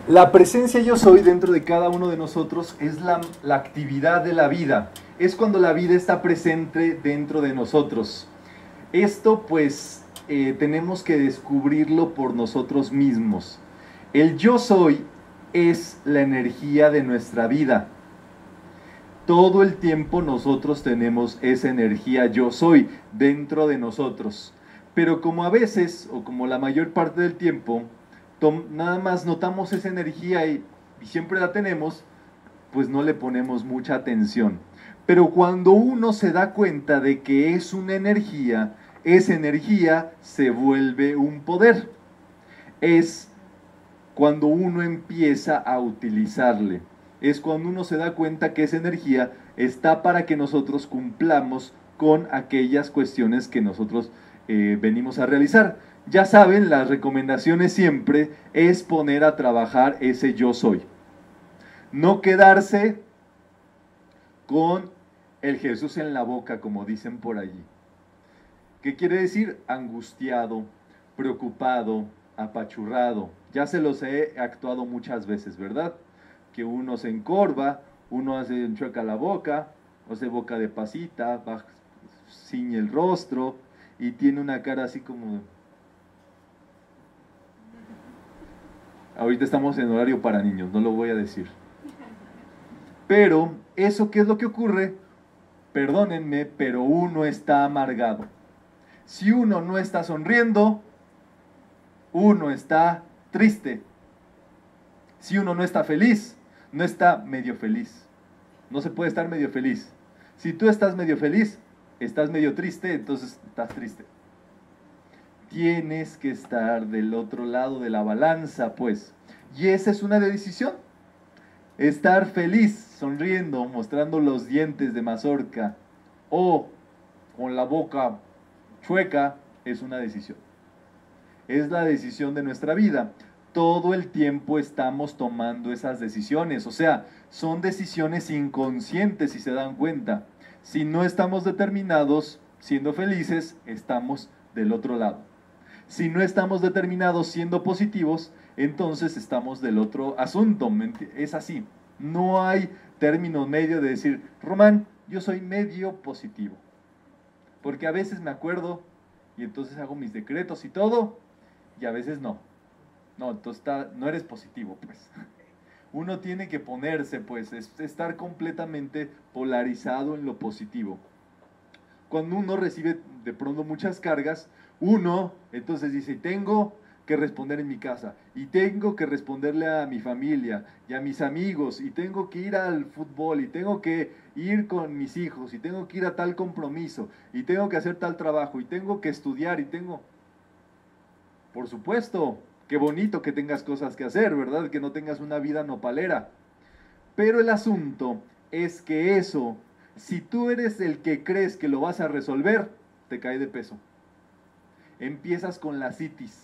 La presencia yo soy dentro de cada uno de nosotros es la actividad de la vida. Es cuando la vida está presente dentro de nosotros. Esto pues tenemos que descubrirlo por nosotros mismos. El yo soy es la energía de nuestra vida. Todo el tiempo nosotros tenemos esa energía yo soy dentro de nosotros. Pero como a veces, o como la mayor parte del tiempo, nada más notamos esa energía y siempre la tenemos, pues no le ponemos mucha atención. Pero cuando uno se da cuenta de que es una energía, esa energía se vuelve un poder. Es cuando uno empieza a utilizarle. Es cuando uno se da cuenta que esa energía está para que nosotros cumplamos con aquellas cuestiones que nosotros venimos a realizar. Ya saben, las recomendaciones siempre es poner a trabajar ese yo soy. No quedarse con el Jesús en la boca, como dicen por allí. ¿Qué quiere decir? Angustiado, preocupado, apachurrado. Ya se los he actuado muchas veces, ¿verdad? Que uno se encorva, uno hace enchueca la boca, hace boca de pasita, ciñe el rostro y tiene una cara así como... Ahorita estamos en horario para niños, no lo voy a decir. Pero, ¿eso qué es lo que ocurre? Perdónenme, pero uno está amargado. Si uno no está sonriendo, uno está triste. Si uno no está feliz, no está medio feliz. No se puede estar medio feliz. Si tú estás medio feliz, estás medio triste, entonces estás triste. Tienes que estar del otro lado de la balanza, pues. Y esa es una decisión. Estar feliz, sonriendo, mostrando los dientes de mazorca o con la boca chueca, es una decisión. Es la decisión de nuestra vida. Todo el tiempo estamos tomando esas decisiones. O sea, son decisiones inconscientes, si se dan cuenta. Si no estamos determinados siendo felices, estamos del otro lado. Si no estamos determinados siendo positivos, entonces estamos del otro asunto. Es así. No hay término medio de decir, Román, yo soy medio positivo. Porque a veces me acuerdo y entonces hago mis decretos y todo, y a veces no. No, entonces no eres positivo, pues. Uno tiene que ponerse, pues, estar completamente polarizado en lo positivo. Cuando uno recibe de pronto muchas cargas, uno entonces dice, tengo que responder en mi casa, y tengo que responderle a mi familia y a mis amigos, y tengo que ir al fútbol, y tengo que ir con mis hijos, y tengo que ir a tal compromiso, y tengo que hacer tal trabajo, y tengo que estudiar, y tengo... Por supuesto, qué bonito que tengas cosas que hacer, ¿verdad? Que no tengas una vida nopalera. Pero el asunto es que eso, si tú eres el que crees que lo vas a resolver, te cae de peso. Empiezas con la citis,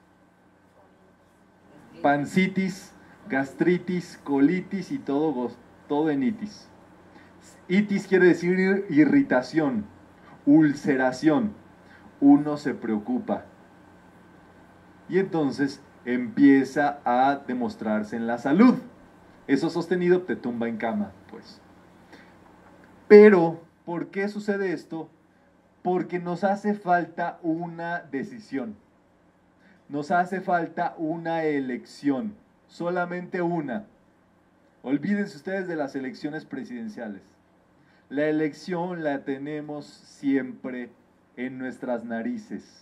pancitis, gastritis, colitis y todo en itis. Itis quiere decir irritación, ulceración. Uno se preocupa. Y entonces empieza a demostrarse en la salud. Eso sostenido te tumba en cama, pues. Pero, ¿por qué sucede esto? Porque nos hace falta una decisión. Nos hace falta una elección. Solamente una. Olvídense ustedes de las elecciones presidenciales. La elección la tenemos siempre en nuestras narices.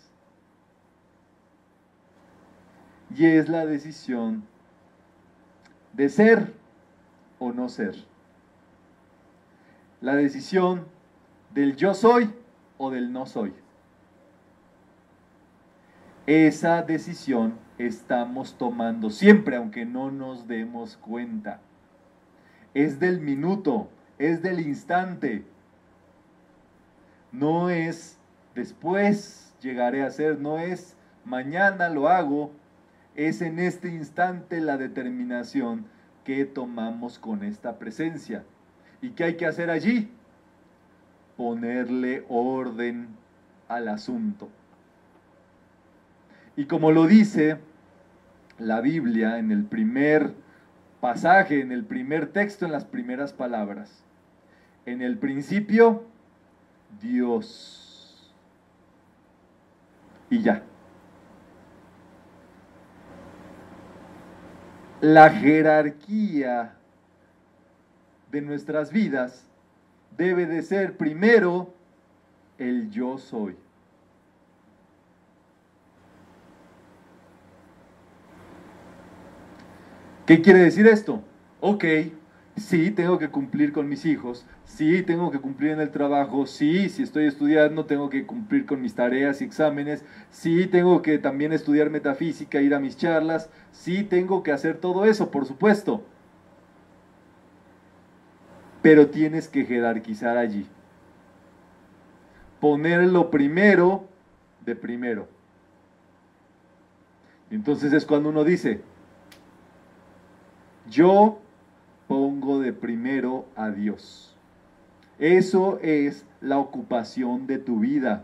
Y es la decisión de ser o no ser. La decisión del yo soy o del no soy. Esa decisión estamos tomando siempre, aunque no nos demos cuenta. Es del minuto, es del instante. No es después llegaré a hacer, no es mañana lo hago. Es en este instante la determinación que tomamos con esta presencia. ¿Y qué hay que hacer allí? Ponerle orden al asunto. Y como lo dice la Biblia, en el primer pasaje, en el primer texto, en las primeras palabras. En el principio, Dios. Y ya. La jerarquía de nuestras vidas debe de ser primero el yo soy. ¿Qué quiere decir esto? Ok, sí, tengo que cumplir con mis hijos, sí, tengo que cumplir en el trabajo, sí, si estoy estudiando, tengo que cumplir con mis tareas y exámenes, sí, tengo que también estudiar metafísica, ir a mis charlas, sí, tengo que hacer todo eso, por supuesto, pero tienes que jerarquizar allí, ponerlo primero de primero. Entonces es cuando uno dice, yo pongo de primero a Dios. Eso es la ocupación de tu vida.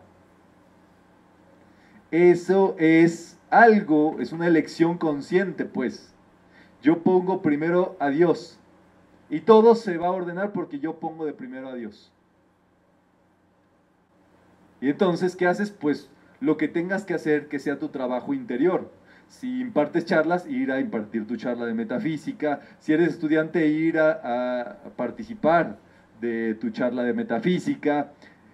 Eso es algo, es una elección consciente, pues. Yo pongo primero a Dios. Y todo se va a ordenar porque yo pongo de primero a Dios. Y entonces, ¿qué haces? Pues lo que tengas que hacer que sea tu trabajo interior. Si impartes charlas, ir a impartir tu charla de metafísica. Si eres estudiante, ir a participar de tu charla de metafísica.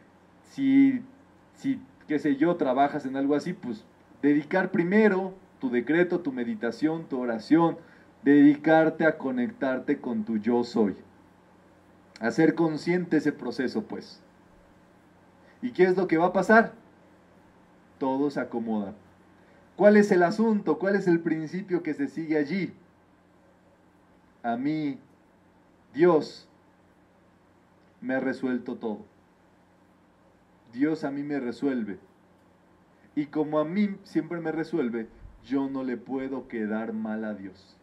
Si, qué sé yo, trabajas en algo así, pues dedicar primero tu decreto, tu meditación, tu oración, dedicarte a conectarte con tu yo soy. Hacer consciente ese proceso, pues. ¿Y qué es lo que va a pasar? Todo se acomoda. ¿Cuál es el asunto? ¿Cuál es el principio que se sigue allí? A mí, Dios me ha resuelto todo. Dios a mí me resuelve. Y como a mí siempre me resuelve, yo no le puedo quedar mal a Dios.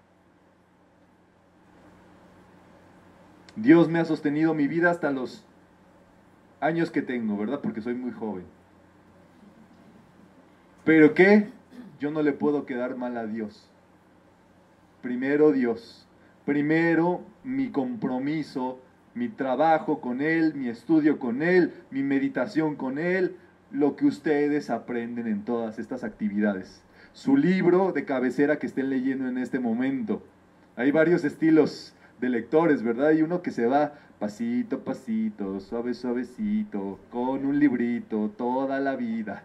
Dios me ha sostenido mi vida hasta los años que tengo, ¿verdad? Porque soy muy joven. ¿Pero qué? Yo no le puedo quedar mal a Dios. Primero Dios. Primero mi compromiso, mi trabajo con Él, mi estudio con Él, mi meditación con Él, lo que ustedes aprenden en todas estas actividades. Su libro de cabecera que estén leyendo en este momento. Hay varios estilos de lectores, ¿verdad? Hay uno que se va pasito a pasito, suave suavecito, con un librito toda la vida.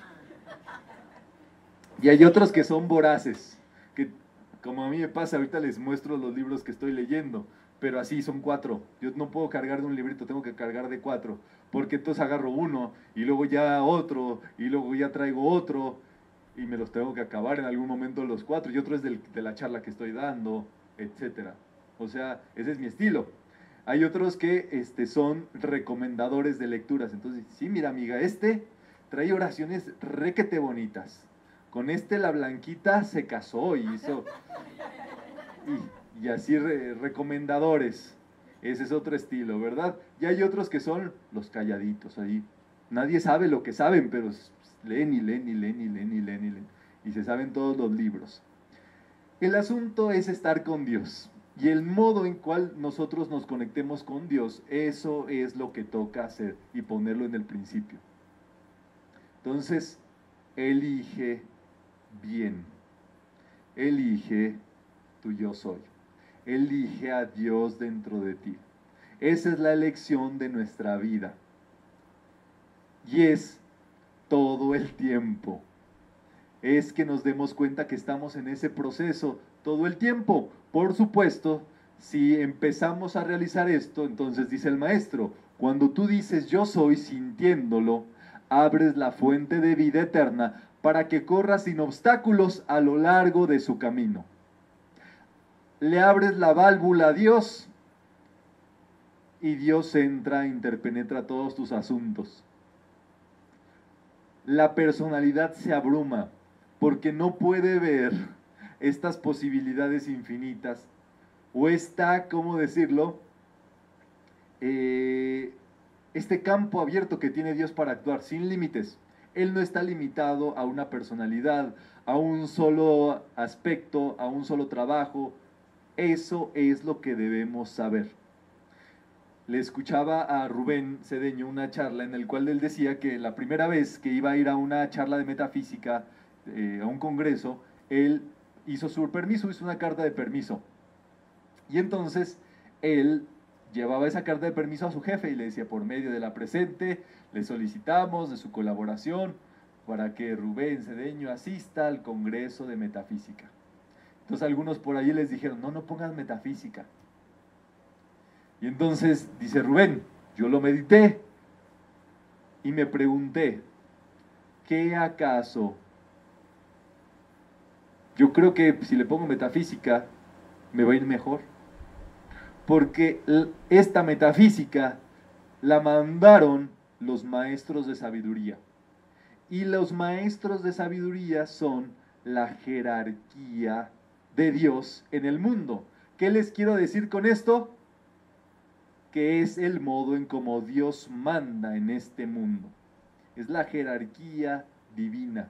Y hay otros que son voraces, que como a mí me pasa, ahorita les muestro los libros que estoy leyendo, pero así son 4. Yo no puedo cargar de un librito, tengo que cargar de 4, porque entonces agarro uno y luego ya otro y luego ya traigo otro y me los tengo que acabar en algún momento los 4 y otro es de la charla que estoy dando, etcétera. O sea, ese es mi estilo. Hay otros que son recomendadores de lecturas. Entonces, sí, mira amiga, trae oraciones requete bonitas. Con la blanquita se casó y hizo... Y así recomendadores. Ese es otro estilo, ¿verdad? Y hay otros que son los calladitos ahí. Nadie sabe lo que saben, pero leen y leen y leen y leen y leen y leen. Y se saben todos los libros. El asunto es estar con Dios. Y el modo en cual nosotros nos conectemos con Dios, eso es lo que toca hacer y ponerlo en el principio. Entonces, elige bien. Elige tu yo soy. Elige a Dios dentro de ti. Esa es la elección de nuestra vida. Y es todo el tiempo. Es que nos demos cuenta que estamos en ese proceso todo el tiempo. Por supuesto, si empezamos a realizar esto, entonces dice el maestro, cuando tú dices yo soy sintiéndolo, abres la fuente de vida eterna para que corra sin obstáculos a lo largo de su camino. Le abres la válvula a Dios y Dios entra, interpenetra todos tus asuntos. La personalidad se abruma porque no puede ver estas posibilidades infinitas o está, ¿cómo decirlo? Este campo abierto que tiene Dios para actuar sin límites. Él no está limitado a una personalidad, a un solo aspecto, a un solo trabajo. Eso es lo que debemos saber. Le escuchaba a Rubén Cedeño una charla en la cual él decía que la primera vez que iba a ir a una charla de metafísica, a un congreso, él hizo su permiso, hizo una carta de permiso. Y entonces él llevaba esa carta de permiso a su jefe y le decía, por medio de la presente, le solicitamos de su colaboración para que Rubén Cedeño asista al congreso de metafísica. Entonces algunos por ahí les dijeron, no, no pongas metafísica. Y entonces dice Rubén, yo lo medité y me pregunté, ¿qué acaso? Yo creo que si le pongo metafísica, me va a ir mejor. Porque esta metafísica la mandaron los maestros de sabiduría. Y los maestros de sabiduría son la jerarquía de Dios en el mundo. ¿Qué les quiero decir con esto? Que es el modo en cómo Dios manda en este mundo. Es la jerarquía divina.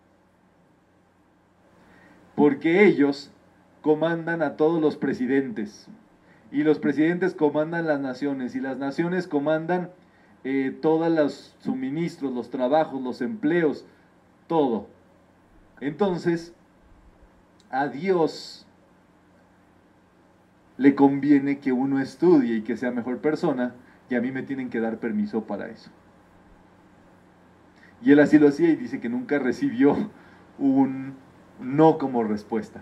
Porque ellos comandan a todos los presidentes. Y los presidentes comandan las naciones. Y las naciones comandan todos los suministros, los trabajos, los empleos, todo. Entonces, a Dios le conviene que uno estudie y que sea mejor persona, y a mí me tienen que dar permiso para eso. Y él así lo hacía y dice que nunca recibió un no como respuesta.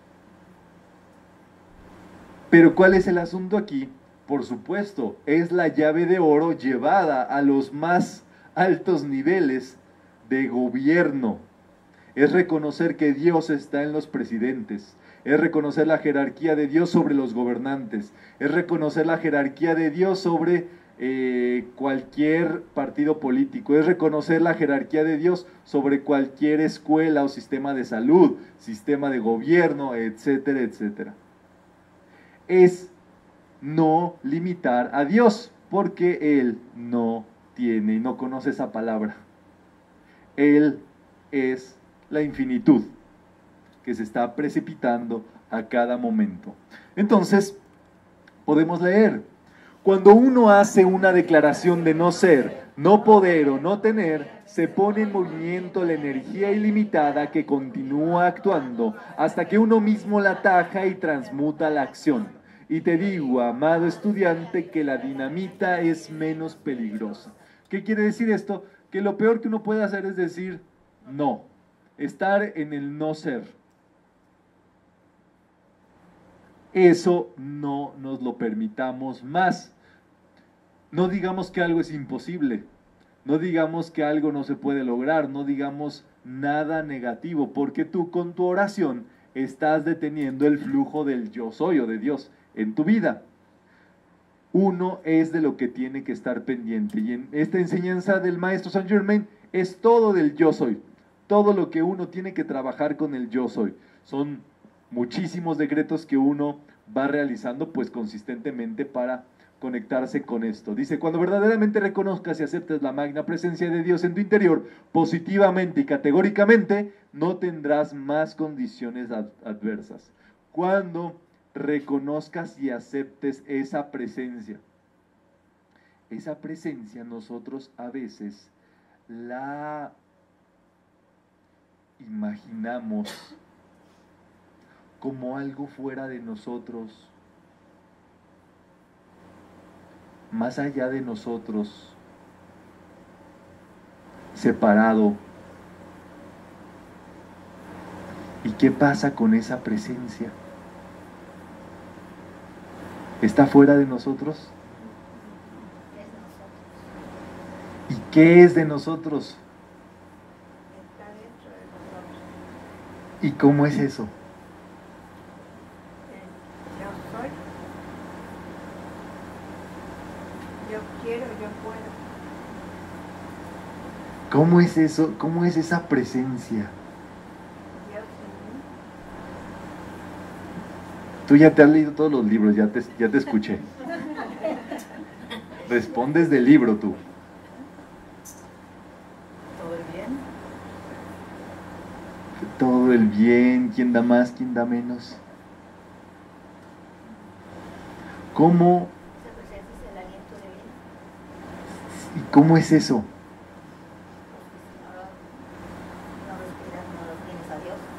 Pero ¿cuál es el asunto aquí? Por supuesto, es la llave de oro llevada a los más altos niveles de gobierno. Es reconocer que Dios está en los presidentes. Es reconocer la jerarquía de Dios sobre los gobernantes. Es reconocer la jerarquía de Dios sobre cualquier partido político. Es reconocer la jerarquía de Dios sobre cualquier escuela o sistema de salud, sistema de gobierno, etcétera, etcétera. Es no limitar a Dios, porque Él no tiene y no conoce esa palabra. Él es la infinitud que se está precipitando a cada momento. Entonces, podemos leer, cuando uno hace una declaración de no ser, no poder o no tener, se pone en movimiento la energía ilimitada que continúa actuando hasta que uno mismo la ataja y transmuta la acción. Y te digo, amado estudiante, que la dinamita es menos peligrosa. ¿Qué quiere decir esto? Que lo peor que uno puede hacer es decir no, estar en el no ser. Eso no nos lo permitamos más. No digamos que algo es imposible, no digamos que algo no se puede lograr, no digamos nada negativo, porque tú con tu oración estás deteniendo el flujo del yo soy o de Dios en tu vida. Uno es de lo que tiene que estar pendiente, y en esta enseñanza del maestro Saint Germain es todo del yo soy, todo lo que uno tiene que trabajar con el yo soy. Son muchísimos decretos que uno va realizando pues consistentemente para conectarse con esto. Dice, cuando verdaderamente reconozcas y aceptes la magna presencia de Dios en tu interior, positivamente y categóricamente, no tendrás más condiciones adversas. Cuando reconozcas y aceptes esa presencia nosotros a veces la imaginamos como algo fuera de nosotros, más allá de nosotros, separado. ¿Y qué pasa con esa presencia? ¿Está fuera de nosotros? ¿Y qué es de nosotros? Está dentro de nosotros. ¿Y cómo es eso? Yo soy. Yo quiero, yo puedo. ¿Cómo es eso? ¿Cómo es esa presencia? Dios en mí. Tú ya te has leído todos los libros, ya te escuché. Respondes del libro tú. ¿Todo bien? todo el bien, quién da más, quién da menos. ¿Cómo Esa presencia es el aliento de vida. y cómo es eso? Porque si no respiras, no lo tienes a Dios.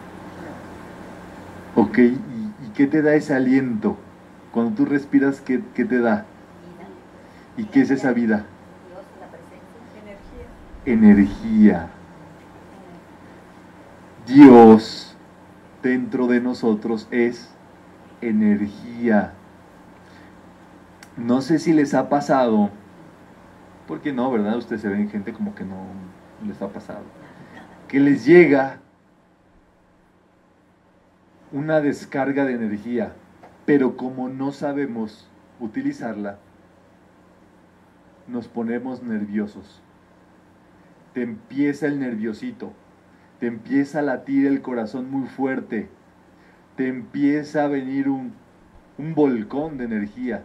Ok, ¿y qué te da ese aliento? Cuando tú respiras, ¿qué te da? Vida. ¿Y qué es esa vida? Dios, la presencia. Energía. Energía. Dios dentro de nosotros es energía. No sé si les ha pasado, porque no, ¿verdad? Ustedes se ven gente como que no les ha pasado, que les llega una descarga de energía, pero como no sabemos utilizarla, nos ponemos nerviosos. Te empieza el nerviosito, te empieza a latir el corazón muy fuerte, te empieza a venir un volcón de energía.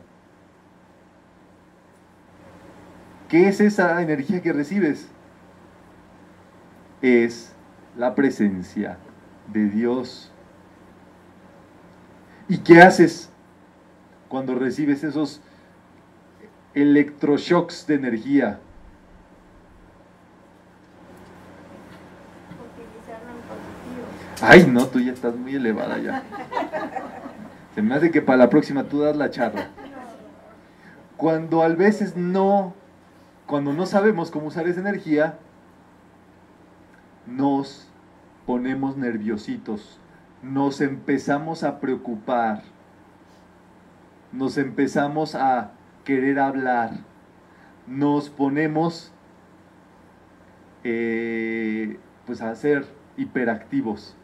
¿Qué es esa energía que recibes? Es la presencia de Dios. ¿Y qué haces cuando recibes esos electroshocks de energía? Utilizarlo en positivo. Ay, no, tú ya estás muy elevada ya. Se me hace que para la próxima tú das la charla. Cuando a veces cuando no sabemos cómo usar esa energía, nos ponemos nerviositos, nos empezamos a preocupar, nos empezamos a querer hablar, nos ponemos pues a ser hiperactivos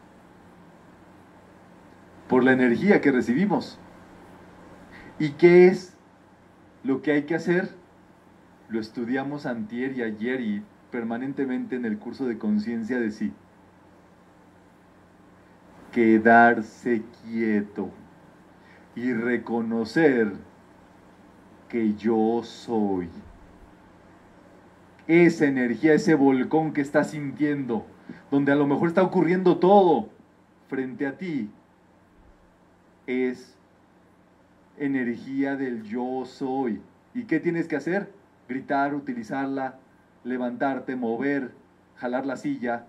por la energía que recibimos. ¿Y qué es lo que hay que hacer? Lo estudiamos antier y ayer y permanentemente en el curso de conciencia de sí. Quedarse quieto y reconocer que yo soy. Esa energía, ese volcón que estás sintiendo, donde a lo mejor está ocurriendo todo frente a ti, es energía del yo soy. ¿Y qué tienes que hacer? Gritar, utilizarla, levantarte, mover, jalar la silla,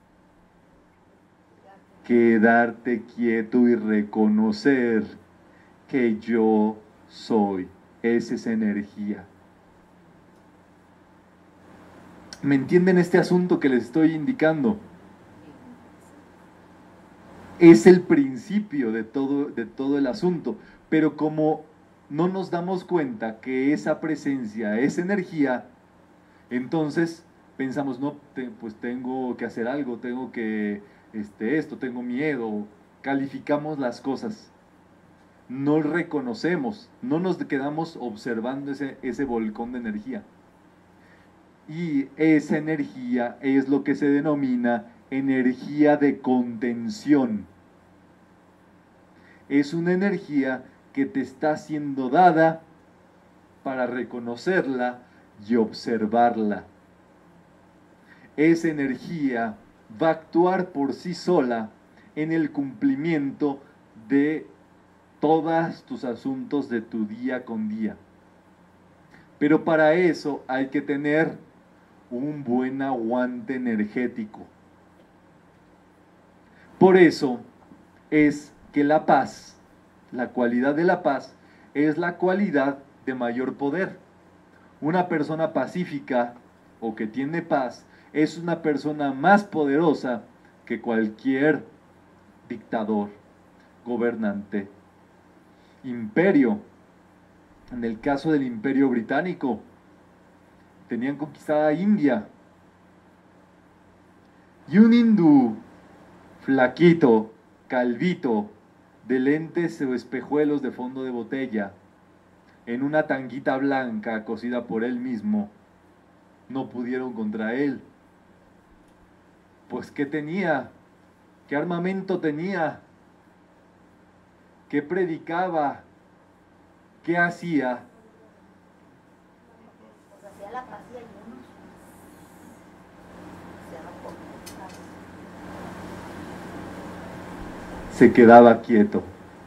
quedarte quieto y reconocer que yo soy. Esa es energía. ¿Me entienden este asunto que les estoy indicando? Es el principio de todo el asunto, pero como no nos damos cuenta que esa presencia es energía, entonces pensamos, no, pues tengo que hacer algo, tengo que, esto, tengo miedo, calificamos las cosas, no reconocemos, no nos quedamos observando ese volcón de energía. Y esa energía es lo que se denomina energía de contención. Es una energía que te está siendo dada para reconocerla y observarla. Esa energía va a actuar por sí sola en el cumplimiento de todos tus asuntos de tu día con día. Pero para eso hay que tener un buen aguante energético. Por eso es que la paz, la cualidad de la paz, es la cualidad de mayor poder. Una persona pacífica o que tiene paz es una persona más poderosa que cualquier dictador, gobernante, imperio. En el caso del Imperio Británico, tenían conquistada India. Y un hindú flaquito, calvito, de lentes o espejuelos de fondo de botella, en una tanguita blanca cosida por él mismo, no pudieron contra él. Pues ¿qué tenía? ¿Qué armamento tenía? ¿Qué predicaba? ¿Qué hacía? Pues hacía la paz y ayunos. Hacía la paz. se quedaba quieto.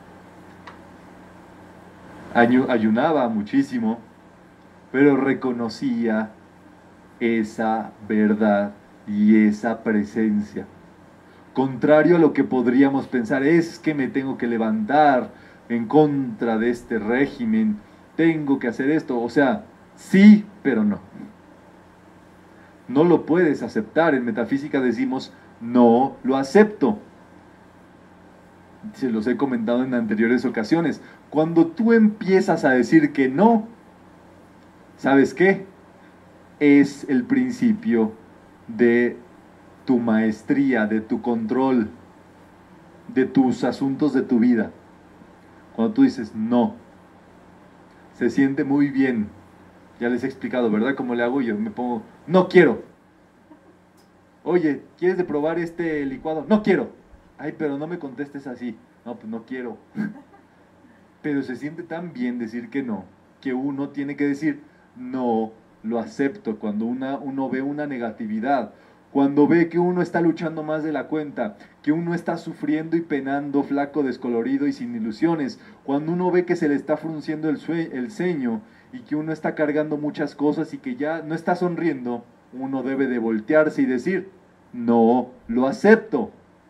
Ayunaba muchísimo, pero reconocía esa verdad y esa presencia. Contrario a lo que podríamos pensar, es que me tengo que levantar en contra de este régimen, tengo que hacer esto, o sea, sí, pero no. No lo puedes aceptar. En metafísica decimos, no lo acepto. Se los he comentado en anteriores ocasiones. Cuando tú empiezas a decir que no, ¿sabes qué? Es el principio de tu maestría, de tu control, de tus asuntos de tu vida. Cuando tú dices no, se siente muy bien. Ya les he explicado, ¿verdad? ¿Cómo le hago yo? Me pongo, no quiero. Oye, ¿quieres de probar este licuado? No quiero. Ay, pero no me contestes así. No, pues no quiero. Pero se siente tan bien decir que no, que uno tiene que decir, no, lo acepto. Cuando uno ve una negatividad, cuando ve que uno está luchando más de la cuenta, que uno está sufriendo y penando, flaco, descolorido y sin ilusiones, cuando uno ve que se le está frunciendo el ceño y que uno está cargando muchas cosas y que ya no está sonriendo, uno debe de voltearse y decir, no, lo acepto.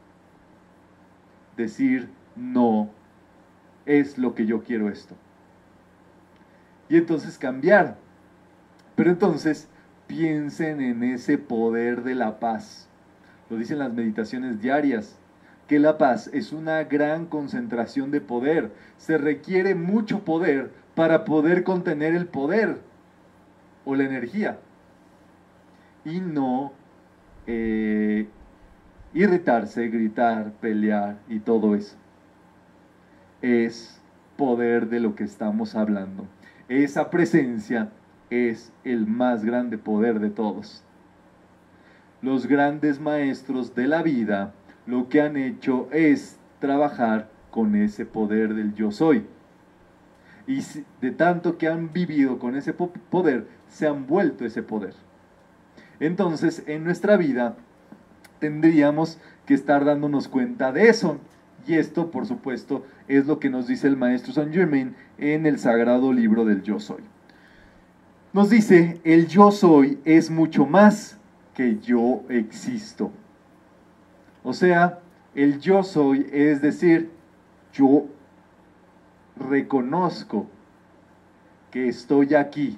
Decir, no, es lo que yo quiero esto. Y entonces cambiar. Pero entonces piensen en ese poder de la paz. Lo dicen las meditaciones diarias, que la paz es una gran concentración de poder. Se requiere mucho poder para poder contener el poder o la energía. Y no irritarse, gritar, pelear y todo eso. Es poder de lo que estamos hablando. Esa presencia es el más grande poder de todos. Los grandes maestros de la vida lo que han hecho es trabajar con ese poder del yo soy. Y de tanto que han vivido con ese poder, se han vuelto ese poder. Entonces, en nuestra vida tendríamos que estar dándonos cuenta de eso. Y esto, por supuesto, es lo que nos dice el maestro Saint Germain en el sagrado libro del Yo Soy. Nos dice, el yo soy es mucho más que yo existo. O sea, el yo soy es decir, yo reconozco que estoy aquí.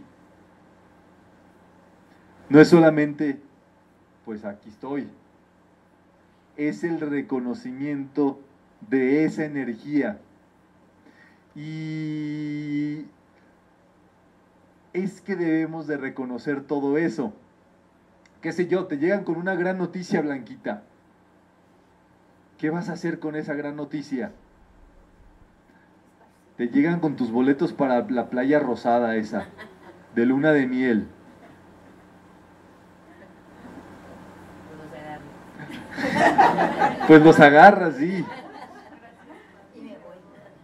No es solamente, pues aquí estoy. Es el reconocimiento de esa energía. Y es que debemos de reconocer todo eso. Qué sé yo, te llegan con una gran noticia, Blanquita. ¿Qué vas a hacer con esa gran noticia? Te llegan con tus boletos para la playa rosada esa, de luna de miel. Pues los agarras, sí. Y me voy.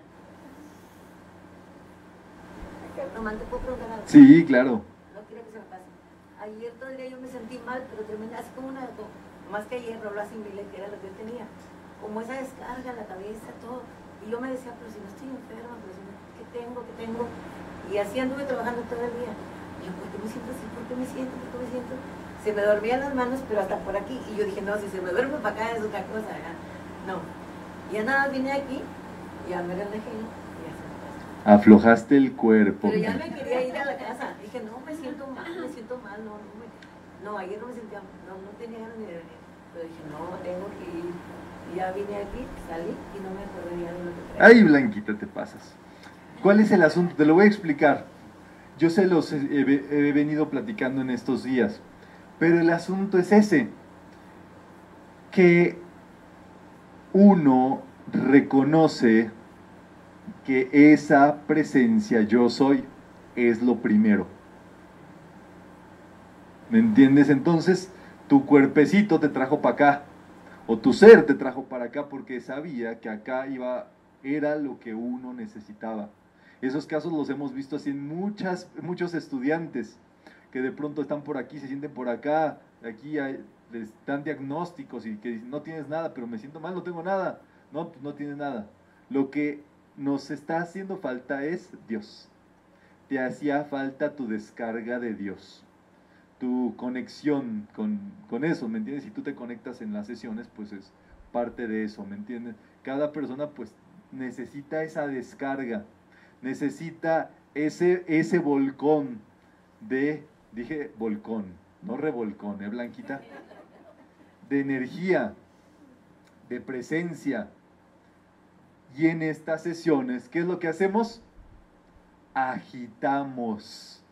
Román, ¿te puedo preguntar algo? Sí, claro. No quiero que se me pase. Ayer todo el día yo me sentí mal, pero terminé así como una... Más que ayer, no lo asimilé, que era lo que yo tenía. Como esa descarga en la cabeza, todo. Y yo me decía, pero si no estoy enferma, pero si no, ¿qué tengo? ¿Qué tengo? Y así anduve trabajando todo el día. Y yo, ¿por qué me siento así? ¿Por qué me siento? ¿Por qué me siento? Se me dormían las manos, pero hasta por aquí. Y yo dije, no, si se me duerme para acá es otra cosa. ¿Ya? No. Y ya nada, vine aquí, ya me relajé y ya se me pasó. Aflojaste el cuerpo. Pero ya me quería ir a la casa. Dije, no, me siento mal, no, ayer no me sentía, no tenía ganas ni de venir. Pero dije, no, tengo que ir. Y ya vine aquí, salí y no me acordé ya de lo que traía. Ay, Blanquita, te pasas. ¿Cuál es el asunto? Te lo voy a explicar. Yo se los he venido platicando en estos días. Pero el asunto es ese. Que uno reconoce que esa presencia yo soy es lo primero. ¿Me entiendes? Entonces, tu cuerpecito te trajo para acá, o tu ser te trajo para acá porque sabía que acá era lo que uno necesitaba. Esos casos los hemos visto así en muchos estudiantes que de pronto están por aquí, se sienten por acá, les dan diagnósticos y que dicen, no tienes nada, pero me siento mal, no tengo nada. No, pues no tienes nada. Lo que nos está haciendo falta es Dios. Te hacía falta tu descarga de Dios, tu conexión con eso, ¿me entiendes? Si tú te conectas en las sesiones, pues es parte de eso, ¿me entiendes? Cada persona pues necesita esa descarga, necesita ese volcón dije volcón, no revolcón, ¿eh, Blanquita? De energía, de presencia. Y en estas sesiones, ¿qué es lo que hacemos? Agitamos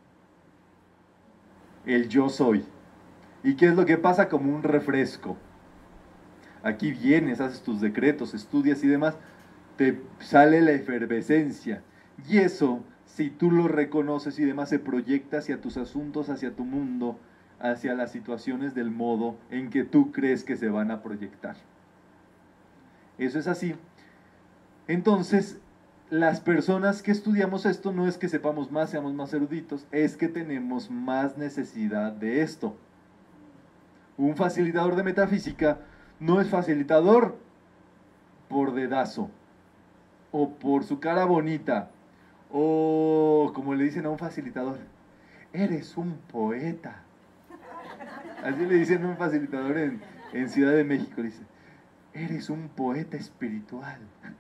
el yo soy. ¿Y qué es lo que pasa? Como un refresco. Aquí vienes, haces tus decretos, estudias y demás, te sale la efervescencia. Y eso, si tú lo reconoces y demás, se proyecta hacia tus asuntos, hacia tu mundo, hacia las situaciones del modo en que tú crees que se van a proyectar. Eso es así. Entonces, las personas que estudiamos esto no es que sepamos más, seamos más eruditos, es que tenemos más necesidad de esto. Un facilitador de metafísica no es facilitador por dedazo, o por su cara bonita, o como le dicen a un facilitador, eres un poeta. Así le dicen a un facilitador en Ciudad de México, dice, eres un poeta espiritual.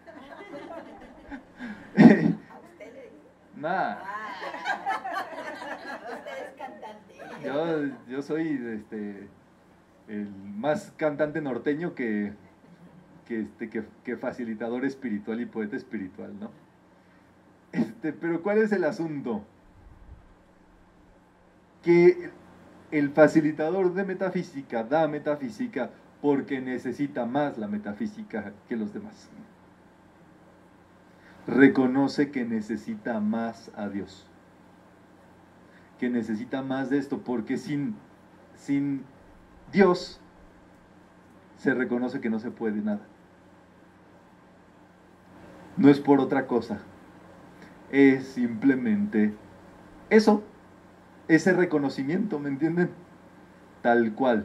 Nah. Usted es cantante. Yo soy el más cantante norteño que facilitador espiritual y poeta espiritual, ¿no? Pero ¿cuál es el asunto? Que el facilitador de metafísica da metafísica porque necesita más la metafísica que los demás. Reconoce que necesita más a Dios, que necesita más de esto, porque sin Dios se reconoce que no se puede nada. No es por otra cosa, es simplemente eso, ese reconocimiento, ¿me entienden? Tal cual.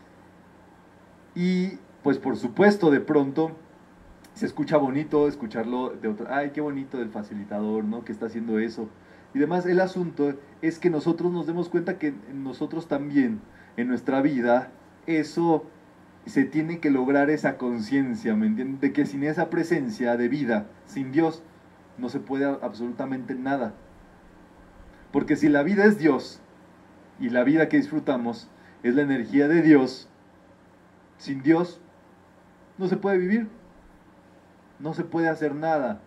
Y pues por supuesto, de pronto se escucha bonito escucharlo de otro, ay, qué bonito del facilitador, ¿no? Que está haciendo eso. Y demás, el asunto es que nosotros nos demos cuenta que nosotros también, en nuestra vida, eso se tiene que lograr esa conciencia, ¿me entienden? De que sin esa presencia de vida, sin Dios, no se puede absolutamente nada. Porque si la vida es Dios, y la vida que disfrutamos es la energía de Dios, sin Dios no se puede vivir. No se puede hacer nada.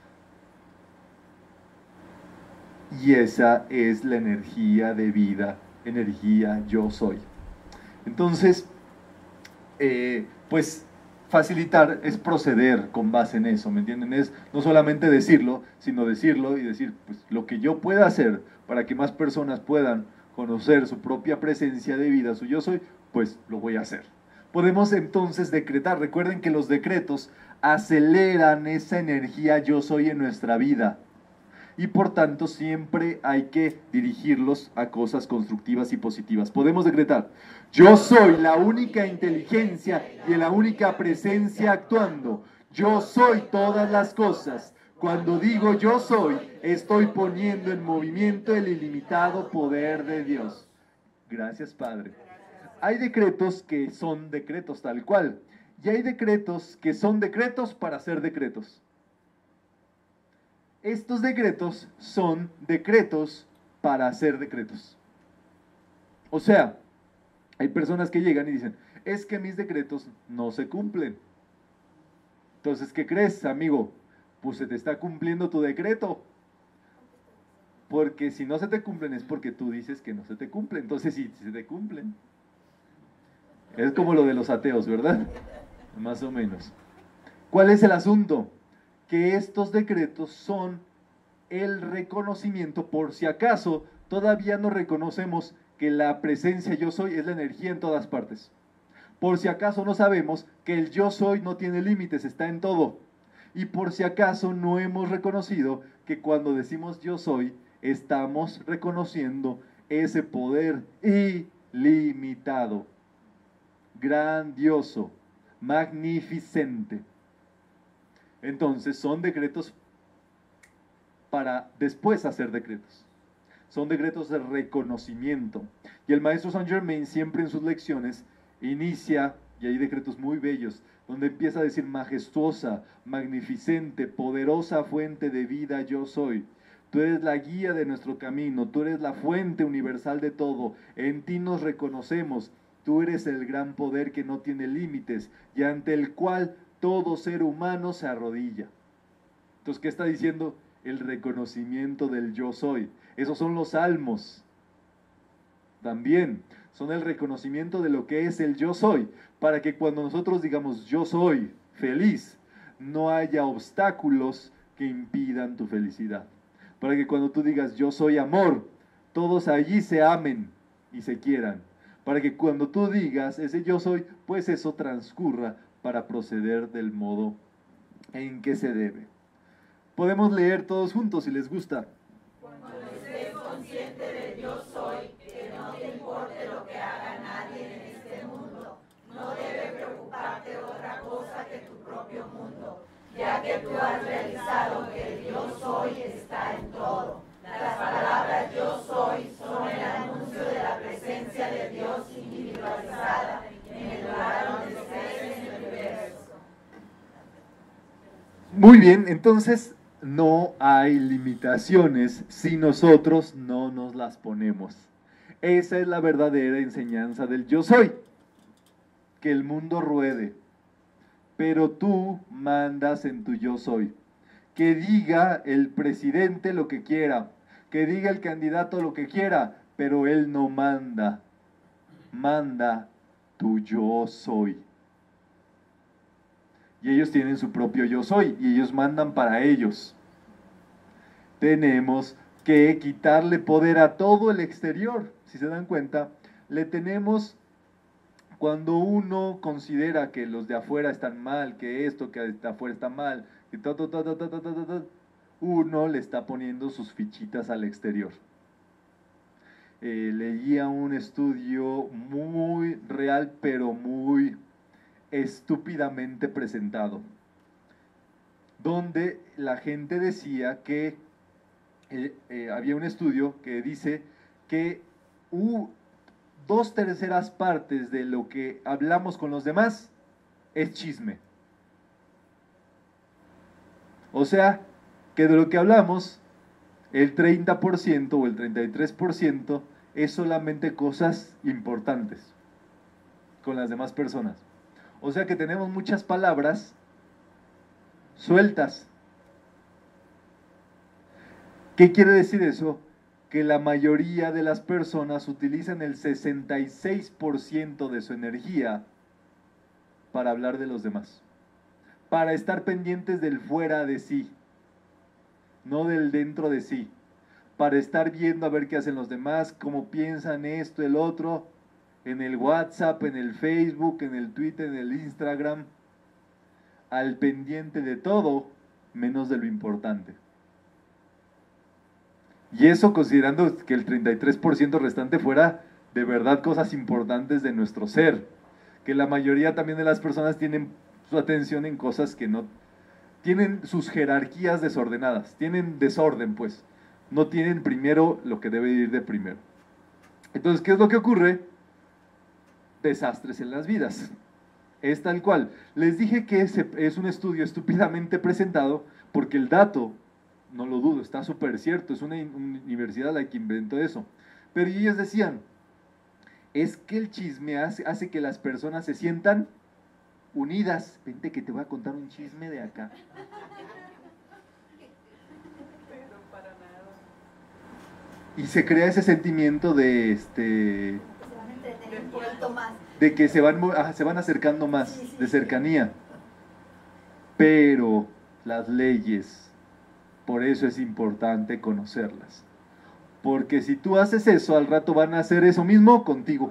Y esa es la energía de vida, energía yo soy. Entonces, pues facilitar es proceder con base en eso, ¿me entienden? Es no solamente decirlo, sino decirlo y decir, pues lo que yo pueda hacer para que más personas puedan conocer su propia presencia de vida, su yo soy, pues lo voy a hacer. Podemos entonces decretar, recuerden que los decretos aceleran esa energía yo soy en nuestra vida y por tanto siempre hay que dirigirlos a cosas constructivas y positivas. Podemos decretar, yo soy la única inteligencia y la única presencia actuando, yo soy todas las cosas. Cuando digo yo soy, estoy poniendo en movimiento el ilimitado poder de Dios. Gracias, Padre. Hay decretos que son decretos tal cual, y hay decretos que son decretos para ser decretos. Estos decretos son decretos para hacer decretos. O sea, hay personas que llegan y dicen, es que mis decretos no se cumplen. Entonces, ¿qué crees, amigo? Pues se te está cumpliendo tu decreto. Porque si no se te cumplen es porque tú dices que no se te cumplen. Entonces, si se te cumplen. Es como lo de los ateos, ¿verdad? Más o menos. ¿Cuál es el asunto? Que estos decretos son el reconocimiento, por si acaso todavía no reconocemos que la presencia yo soy es la energía en todas partes. Por si acaso no sabemos que el yo soy no tiene límites, está en todo. Y por si acaso no hemos reconocido que cuando decimos yo soy, estamos reconociendo ese poder ilimitado, grandioso, magnificente. Entonces son decretos para después hacer decretos. Son decretos de reconocimiento. Y el maestro Saint Germain siempre en sus lecciones inicia, y hay decretos muy bellos, donde empieza a decir: majestuosa, magnificente, poderosa fuente de vida yo soy. Tú eres la guía de nuestro camino, tú eres la fuente universal de todo, en ti nos reconocemos, tú eres el gran poder que no tiene límites y ante el cual todo ser humano se arrodilla. Entonces, ¿qué está diciendo? El reconocimiento del yo soy. Esos son los salmos. También son el reconocimiento de lo que es el yo soy, para que cuando nosotros digamos yo soy feliz, no haya obstáculos que impidan tu felicidad. Para que cuando tú digas yo soy amor, todos allí se amen y se quieran. Para que cuando tú digas ese yo soy, pues eso transcurra para proceder del modo en que se debe. Podemos leer todos juntos si les gusta. Cuando estés consciente del yo soy, que no te importe lo que haga nadie en este mundo, no debe preocuparte otra cosa que tu propio mundo, ya que tú has realizado que el yo soy está en todo. Las palabras yo soy son el anuncio de la presencia de Dios individualizada en el lugar donde estés en el universo. Muy bien, entonces no hay limitaciones si nosotros no nos las ponemos. Esa es la verdadera enseñanza del yo soy. Que el mundo ruede, pero tú mandas en tu yo soy. Que diga el presidente lo que quiera, que diga el candidato lo que quiera, pero él no manda. Manda tu yo soy. Y ellos tienen su propio yo soy y ellos mandan para ellos. Tenemos que quitarle poder a todo el exterior. Si se dan cuenta, le tenemos, cuando uno considera que los de afuera están mal, que esto, que de afuera está mal, que uno le está poniendo sus fichitas al exterior. Leía un estudio muy real, pero muy estúpidamente presentado, donde la gente decía que había un estudio que dice que 2/3 partes de lo que hablamos con los demás es chisme. O sea, que de lo que hablamos, el 30% o el 33% es solamente cosas importantes con las demás personas. O sea que tenemos muchas palabras sueltas. ¿Qué quiere decir eso? Que la mayoría de las personas utilizan el 66% de su energía para hablar de los demás, para estar pendientes del fuera de sí, no del dentro de sí, para estar viendo a ver qué hacen los demás, cómo piensan esto, el otro, en el WhatsApp, en el Facebook, en el Twitter, en el Instagram, al pendiente de todo, menos de lo importante. Y eso considerando que el 33% restante fuera de verdad cosas importantes de nuestro ser, que la mayoría también de las personas tienen su atención en cosas que no, tienen sus jerarquías desordenadas, tienen desorden pues, no tienen primero lo que debe ir de primero. Entonces, ¿qué es lo que ocurre? Desastres en las vidas. Es tal cual. Les dije que es un estudio estúpidamente presentado porque el dato, no lo dudo, está súper cierto, es una universidad la que inventó eso. Pero ellos decían, es que el chisme hace que las personas se sientan unidas. Vente que te voy a contar un chisme de acá. Y se crea ese sentimiento de de que se van acercando más, de cercanía. Pero las leyes, por eso es importante conocerlas. Porque si tú haces eso, al rato van a hacer eso mismo contigo.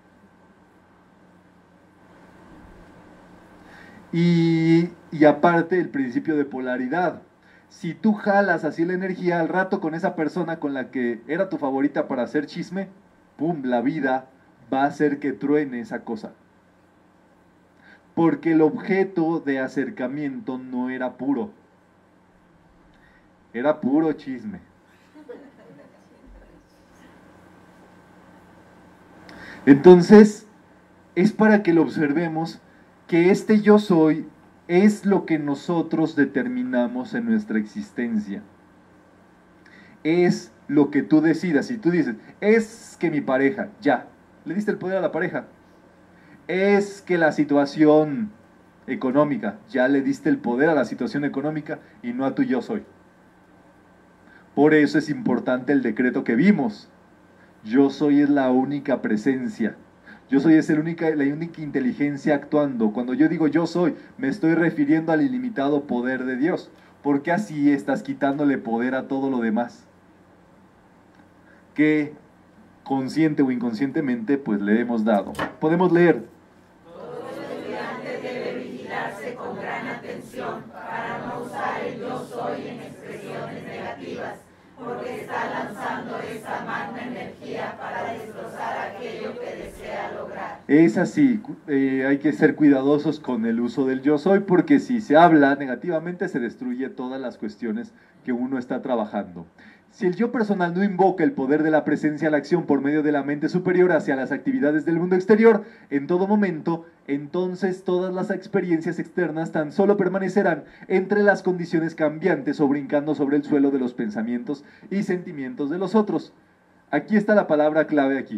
Y aparte el principio de polaridad. Si tú jalas así la energía al rato con esa persona con la que era tu favorita para hacer chisme, ¡pum!, la vida va a hacer que truene esa cosa. porque el objeto de acercamiento no era puro, era puro chisme. Entonces, es para que lo observemos que este yo soy es lo que nosotros determinamos en nuestra existencia. Es lo que tú decidas. Si tú dices, es que mi pareja, ya, le diste el poder a la pareja. Es que la situación económica, ya le diste el poder a la situación económica y no a tu yo soy. Por eso es importante el decreto que vimos. Yo soy es la única presencia. Yo soy es la única inteligencia actuando. Cuando yo digo yo soy, me estoy refiriendo al ilimitado poder de Dios. Porque así estás quitándole poder a todo lo demás, que consciente o inconscientemente pues le hemos dado. Podemos leer. Todo estudiante debe vigilarse con gran atención para no usar el yo soy en expresiones negativas, porque está lanzando esa magna energía para destrozar aquello que desea lograr. Es así, hay que ser cuidadosos con el uso del yo soy, porque si se habla negativamente se destruye todas las cuestiones que uno está trabajando. Si el yo personal no invoca el poder de la presencia a la acción por medio de la mente superior hacia las actividades del mundo exterior, en todo momento, entonces todas las experiencias externas tan solo permanecerán entre las condiciones cambiantes o brincando sobre el suelo de los pensamientos y sentimientos de los otros. Aquí está la palabra clave aquí.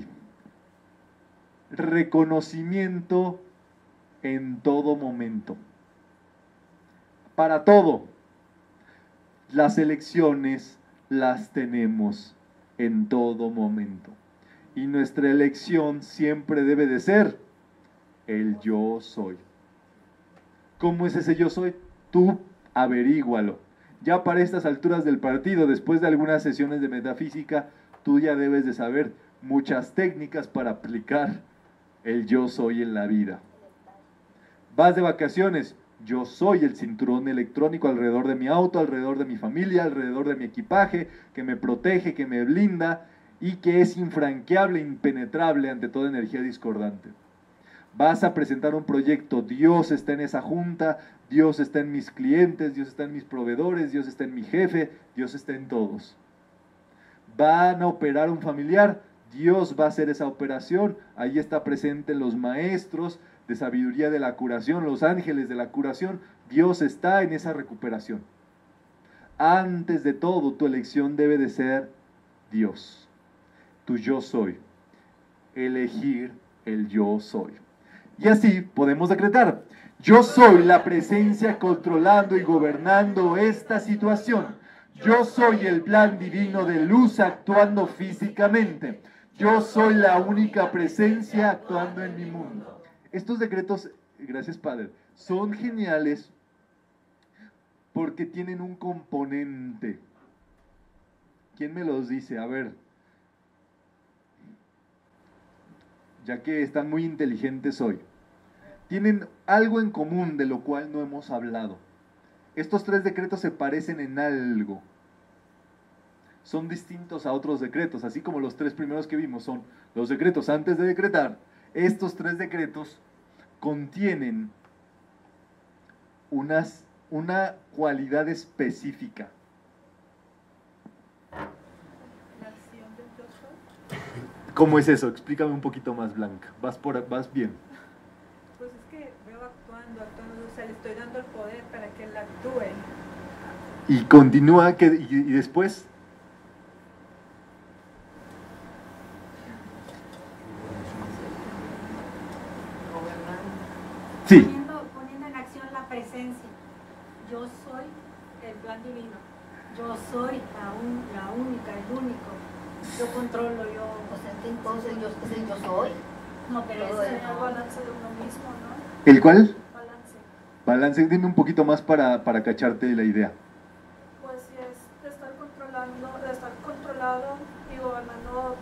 Reconocimiento en todo momento. Para todo. Las elecciones las tenemos en todo momento. Y nuestra elección siempre debe de ser el yo soy. ¿Cómo es ese yo soy? Tú averígualo. Ya para estas alturas del partido, después de algunas sesiones de metafísica, tú ya debes de saber muchas técnicas para aplicar el yo soy en la vida. Vas de vacaciones, yo soy el cinturón electrónico alrededor de mi auto, alrededor de mi familia, alrededor de mi equipaje, que me protege, que me blinda y que es infranqueable, impenetrable ante toda energía discordante. Vas a presentar un proyecto, Dios está en esa junta, Dios está en mis clientes, Dios está en mis proveedores, Dios está en mi jefe, Dios está en todos. Van a operar un familiar, Dios va a hacer esa operación, ahí está presente los maestros de sabiduría de la curación, los ángeles de la curación, Dios está en esa recuperación. Antes de todo, tu elección debe de ser Dios, tu yo soy, elegir el yo soy. Y así podemos decretar, yo soy la presencia controlando y gobernando esta situación. Yo soy el plan divino de luz actuando físicamente. Yo soy la única presencia actuando en mi mundo. Estos decretos, gracias Padre, son geniales porque tienen un componente. ¿Quién me los dice? A ver, ya que están muy inteligentes hoy. Tienen algo en común de lo cual no hemos hablado. Estos tres decretos se parecen en algo. Son distintos a otros decretos, así como los tres primeros que vimos son los decretos antes de decretar. Estos tres decretos contienen una cualidad específica. ¿Cómo es eso? Explícame un poquito más, Blanca. Vas bien. Pues es que veo actuando, o sea, le estoy dando el poder para que él actúe. Y continúa, y después... Sí. Poniendo en acción la presencia. Yo soy el plan divino. Yo soy la única, el único. Yo controlo, yo... O sea, que entonces yo soy. No, pero Todo ese Es el balance de uno mismo, ¿no? ¿El cuál? Balance. Balance, dime un poquito más para cacharte la idea. Pues si es de estar controlado y gobernando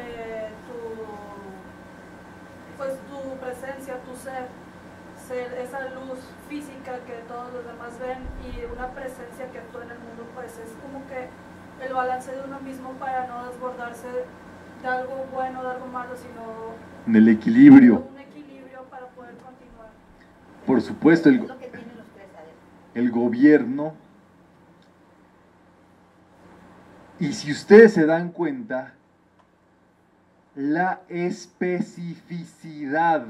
tu presencia, tu ser esa luz física que todos los demás ven y una presencia que actúa en el mundo, pues es como que el balance de uno mismo para no desbordarse de algo bueno, de algo malo, sino En el equilibrio. un equilibrio para poder continuar. Por supuesto, Es lo que tienen los tres adentro. el gobierno. Y si ustedes se dan cuenta, la especificidad.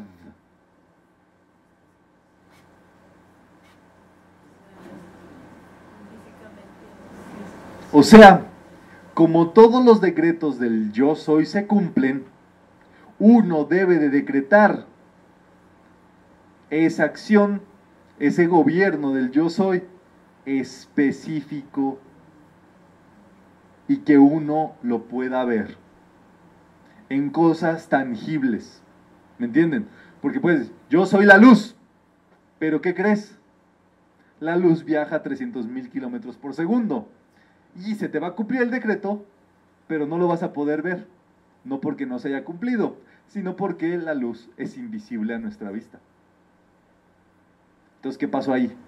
O sea, como todos los decretos del yo soy se cumplen, uno debe de decretar esa acción, ese gobierno del yo soy específico y que uno lo pueda ver en cosas tangibles. ¿Me entienden? Porque pues, yo soy la luz, pero ¿qué crees? La luz viaja a 300,000 kilómetros por segundo y se te va a cumplir el decreto, pero no lo vas a poder ver. No porque no se haya cumplido, sino porque la luz es invisible a nuestra vista. Entonces, ¿qué pasó ahí?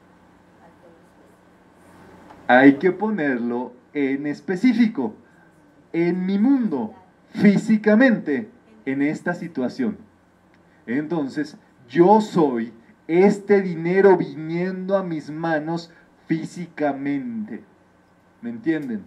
Hay que ponerlo en específico, en mi mundo, físicamente, en esta situación. Entonces, yo soy este dinero viniendo a mis manos físicamente. ¿Me entienden?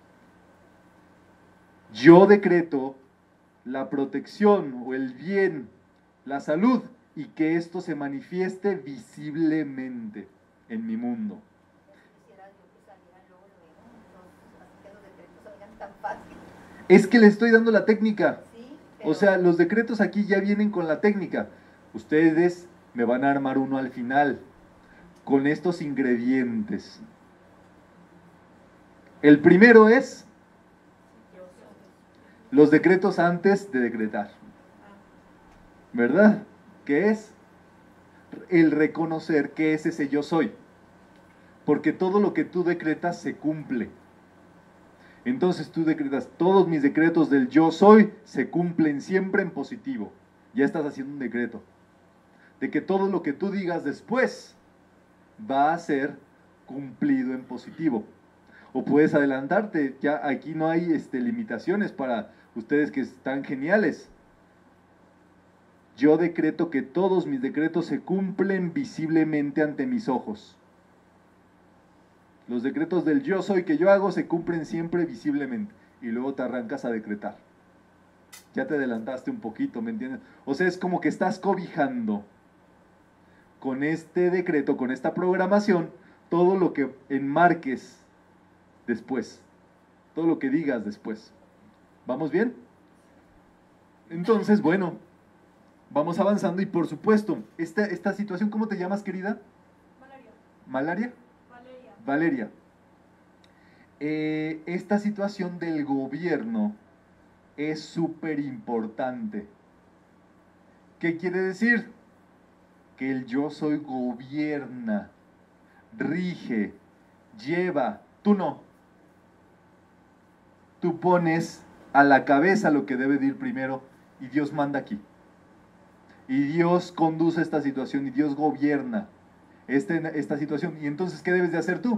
Yo decreto la protección o el bien, la salud, y que esto se manifieste visiblemente en mi mundo. Quisiera yo que salieran luego, así que los decretos salgan tan fácil. Es que le estoy dando la técnica. Sí, O sea, los decretos aquí ya vienen con la técnica. Ustedes me van a armar uno al final, con estos ingredientes. El primero es los decretos antes de decretar. ¿Verdad? ¿Qué es? El reconocer que es ese yo soy. Porque todo lo que tú decretas se cumple. Entonces tú decretas, todos mis decretos del yo soy se cumplen siempre en positivo. Ya estás haciendo un decreto. De que todo lo que tú digas después va a ser cumplido en positivo. O puedes adelantarte, ya aquí no hay limitaciones para ustedes que están geniales. Yo decreto que todos mis decretos se cumplen visiblemente ante mis ojos. Los decretos del yo soy que yo hago se cumplen siempre visiblemente. Y luego te arrancas a decretar. Ya te adelantaste un poquito, ¿me entiendes? O sea, es como que estás cobijando con este decreto, con esta programación, todo lo que enmarques después. Todo lo que digas después. ¿Vamos bien? Entonces, bueno, vamos avanzando y por supuesto, esta situación, ¿cómo te llamas, querida? Valeria. ¿Malaria? Valeria. Valeria. Esta situación del gobierno es súper importante. ¿Qué quiere decir? Que el yo soy gobierna, rige, lleva, tú no. Tú pones a la cabeza lo que debe de ir primero y Dios manda aquí. Y Dios conduce esta situación y Dios gobierna esta situación. Y entonces, ¿qué debes de hacer tú?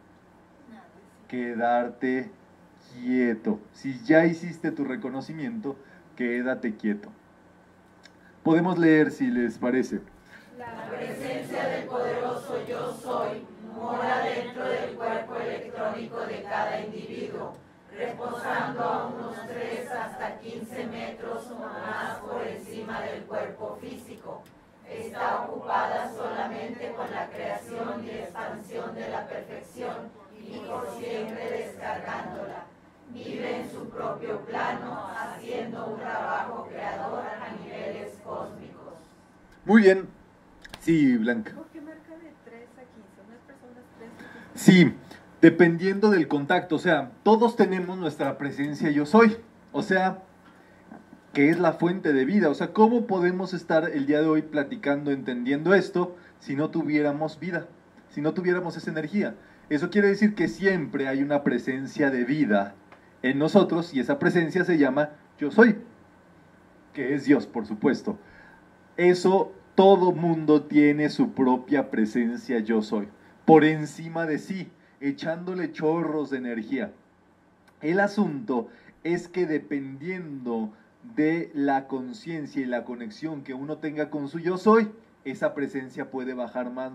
Quedarte quieto. Si ya hiciste tu reconocimiento, quédate quieto. Podemos leer si les parece. La presencia del poderoso yo soy mora dentro del cuerpo electrónico de cada individuo, reposando a unos 3 hasta 15 metros o más por encima del cuerpo físico. Está ocupada solamente con la creación y expansión de la perfección y por siempre descargándola. Vive en su propio plano, haciendo un trabajo creador a niveles cósmicos. Muy bien. Sí, Blanca. ¿Por qué marca de 3 a 15? ¿Unas personas 3 a 15? Sí, dependiendo del contacto. O sea, todos tenemos nuestra presencia yo soy. O sea, que es la fuente de vida. O sea, ¿cómo podemos estar el día de hoy platicando, entendiendo esto, si no tuviéramos vida? Si no tuviéramos esa energía. Eso quiere decir que siempre hay una presencia de vida en nosotros y esa presencia se llama yo soy, que es Dios, por supuesto. Eso, todo mundo tiene su propia presencia yo soy, por encima de sí, echándole chorros de energía. El asunto es que dependiendo de la conciencia y la conexión que uno tenga con su yo soy, esa presencia puede bajar más.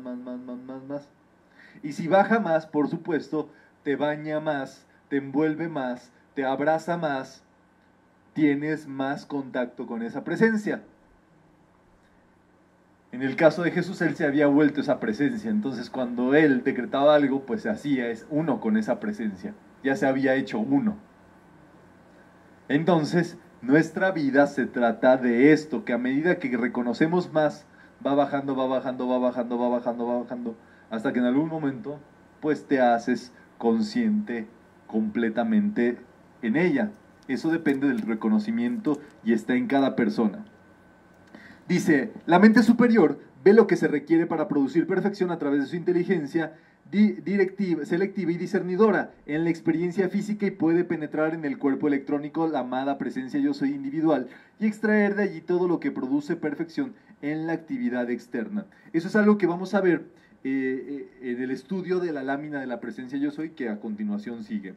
Y si baja más, por supuesto, te baña más, te envuelve más, te abraza más, tienes más contacto con esa presencia. En el caso de Jesús, él se había vuelto esa presencia, entonces cuando él decretaba algo, pues se hacía uno con esa presencia, ya se había hecho uno. Entonces, nuestra vida se trata de esto, que a medida que reconocemos más, va bajando, hasta que en algún momento, pues te haces consciente completamente en ella. Eso depende del reconocimiento y está en cada persona. Dice, la mente superior ve lo que se requiere para producir perfección a través de su inteligencia selectiva y discernidora en la experiencia física y puede penetrar en el cuerpo electrónico la amada presencia yo soy individual y extraer de allí todo lo que produce perfección en la actividad externa. Eso es algo que vamos a ver en el estudio de la lámina de la presencia yo soy, que a continuación sigue.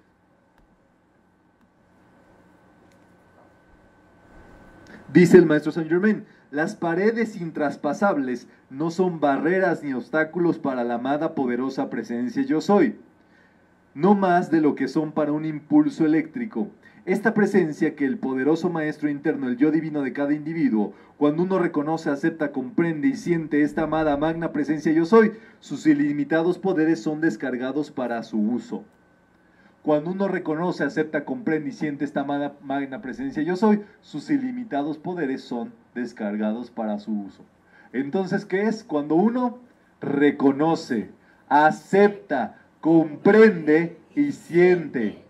Dice el maestro Saint Germain, las paredes intraspasables no son barreras ni obstáculos para la amada poderosa presencia yo soy, no más de lo que son para un impulso eléctrico. Esta presencia que el poderoso maestro interno, el yo divino de cada individuo, cuando uno reconoce, acepta, comprende y siente esta amada magna presencia yo soy, sus ilimitados poderes son descargados para su uso. Cuando uno reconoce, acepta, comprende y siente esta magna presencia yo soy, sus ilimitados poderes son descargados para su uso. Entonces, ¿qué es? Cuando uno reconoce, acepta, comprende y siente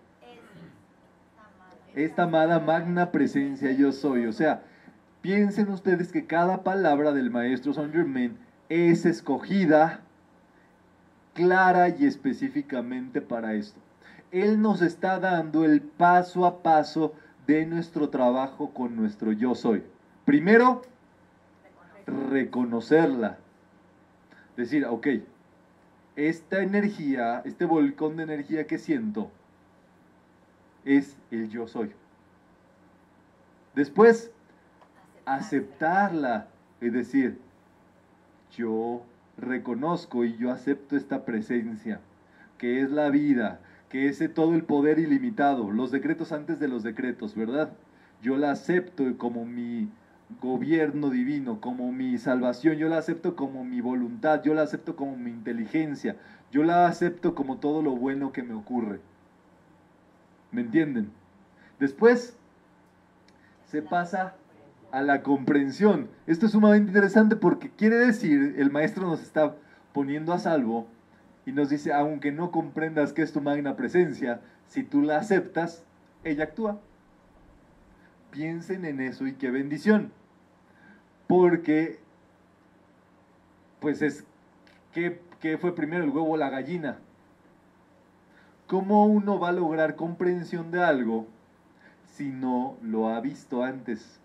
esta amada magna presencia yo soy. O sea, piensen ustedes que cada palabra del maestro Saint Germain es escogida clara y específicamente para esto. Él nos está dando el paso a paso de nuestro trabajo con nuestro yo soy. Primero, reconocerla. Decir, ok, esta energía, este volcán de energía que siento, es el yo soy. Después, aceptarla. Es decir, yo reconozco y yo acepto esta presencia, que es la vida, que es todo el poder ilimitado, los decretos antes de los decretos, ¿verdad? Yo la acepto como mi gobierno divino, como mi salvación, yo la acepto como mi voluntad, yo la acepto como mi inteligencia, yo la acepto como todo lo bueno que me ocurre. ¿Me entienden? Después se pasa a la comprensión. Esto es sumamente interesante porque quiere decir, el maestro nos está poniendo a salvo y nos dice, aunque no comprendas qué es tu magna presencia, si tú la aceptas, ella actúa. Piensen en eso y qué bendición. Porque, pues ¿qué fue primero, el huevo o la gallina? ¿Cómo uno va a lograr comprensión de algo si no lo ha visto antes?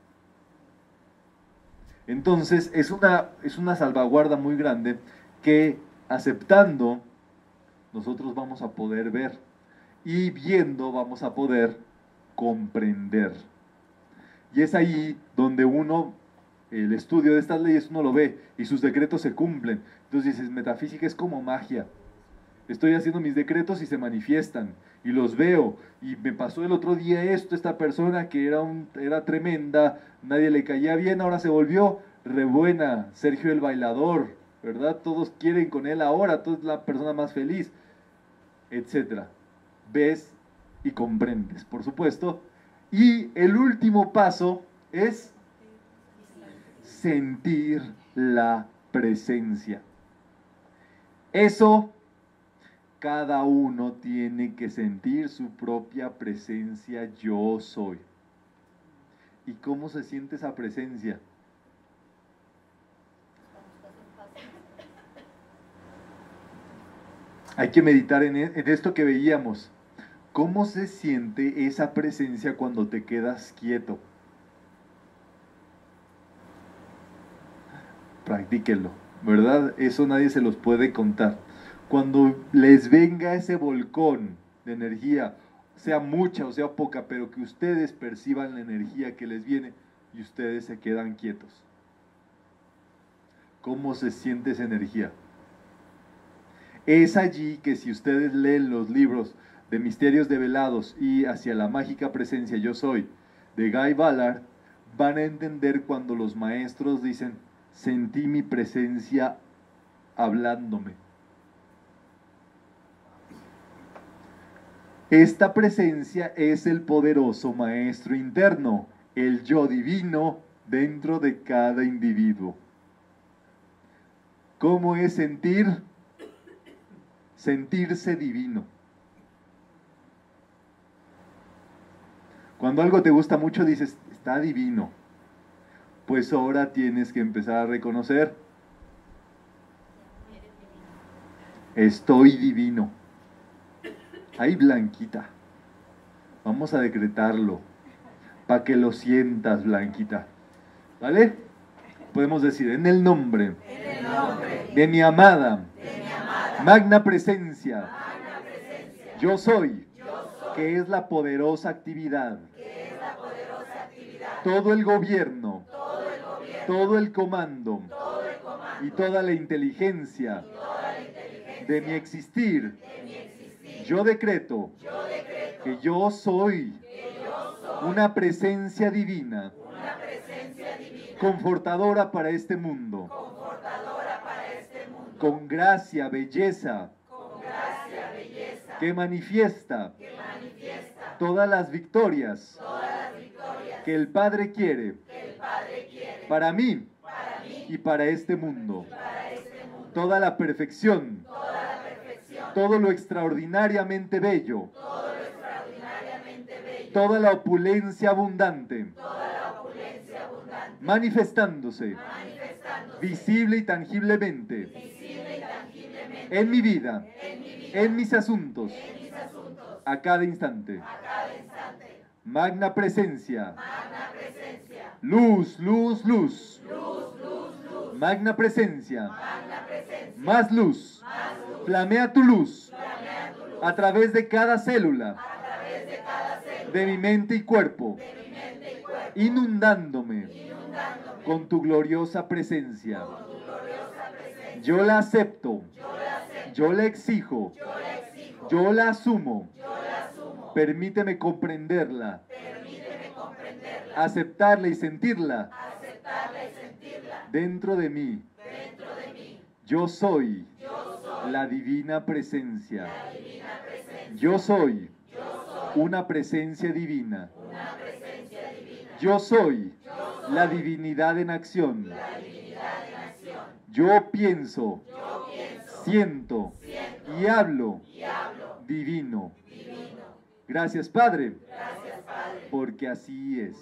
Entonces, es una salvaguarda muy grande que aceptando nosotros vamos a poder ver y viendo vamos a poder comprender. Y es ahí donde el estudio de estas leyes uno lo ve y sus decretos se cumplen. Entonces dices, metafísica es como magia. Estoy haciendo mis decretos y se manifiestan y los veo. Y me pasó el otro día esto, esta persona que era tremenda, nadie le caía bien, ahora se volvió re buena. Sergio el bailador, ¿verdad? Todos quieren con él ahora, toda es la persona más feliz, etcétera. Ves y comprendes, por supuesto. Y el último paso es sentir la presencia. Eso, cada uno tiene que sentir su propia presencia yo soy. ¿Y cómo se siente esa presencia? Hay que meditar en esto que veíamos. ¿Cómo se siente esa presencia cuando te quedas quieto? Practíquenlo, ¿verdad? Eso nadie se los puede contar. Cuando les venga ese volcán de energía, sea mucha o sea poca, pero que ustedes perciban la energía que les viene y ustedes se quedan quietos. cómo se siente esa energía. Es allí que si ustedes leen los libros de Misterios Develados y Hacia la Mágica Presencia Yo Soy, de Guy Ballard, van a entender cuando los maestros dicen, sentí mi presencia hablándome. Esta presencia es el poderoso maestro interno, el yo divino dentro de cada individuo. ¿Cómo es sentir? Sentirse divino. Cuando algo te gusta mucho dices, está divino. Pues ahora tienes que empezar a reconocer, estoy divino. Ay, Blanquita, vamos a decretarlo, para que lo sientas, Blanquita. ¿Vale? Podemos decir, en el nombre, de mi amada, magna presencia, yo soy, que es la poderosa actividad, todo el gobierno, todo el comando y toda la inteligencia de mi existir. Yo decreto que yo soy una presencia divina, confortadora para este mundo, con gracia, belleza, que manifiesta todas las victorias que el Padre quiere para mí y para este mundo. Toda la perfección, todo lo extraordinariamente bello, toda la opulencia abundante, manifestándose visible y tangiblemente en mi vida, en mis asuntos, a cada instante. Magna presencia, luz, luz, luz, magna presencia, más luz, flamea tu luz a través de cada célula de mi mente y cuerpo, inundándome con tu gloriosa presencia. Yo la acepto, yo la exijo, yo la asumo. Permíteme comprenderla, aceptarla y sentirla dentro de mí. Yo soy la divina presencia. Yo soy una presencia divina. Yo soy la divinidad en acción. Yo pienso, siento y hablo divino. Gracias, Padre, porque así es.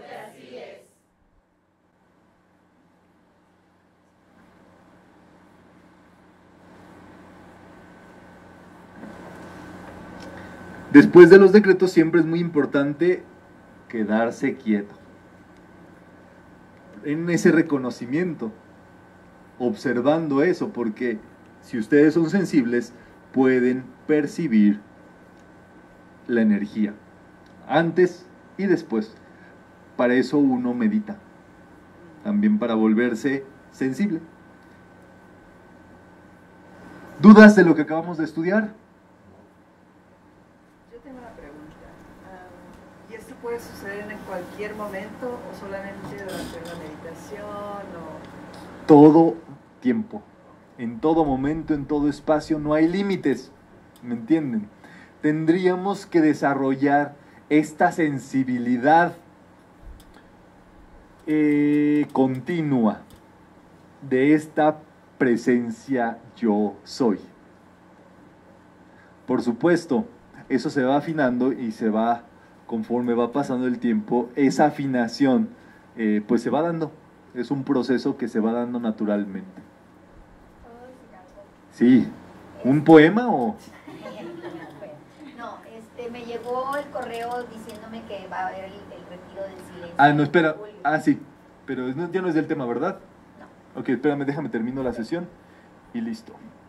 Después de los decretos siempre es muy importante quedarse quieto. En ese reconocimiento, observando eso, porque si ustedes son sensibles, pueden percibir la energía, antes y después. Para eso uno medita, también para volverse sensible. ¿Dudas de lo que acabamos de estudiar? Yo tengo una pregunta. ¿Y esto puede suceder en cualquier momento o solamente durante la meditación? Todo tiempo, en todo momento, en todo espacio, no hay límites, ¿me entienden? Tendríamos que desarrollar esta sensibilidad continua de esta presencia yo soy. Por supuesto, eso se va afinando y se va, conforme va pasando el tiempo, esa afinación pues se va dando. Es un proceso que se va dando naturalmente. Sí, ¿un poema o...? No, me llegó el correo diciéndome que va a haber el retiro del silencio. Ah, no, espera. Ah, sí, pero ya no es del tema, ¿verdad? No. Ok, espérame, déjame termino la sesión y listo.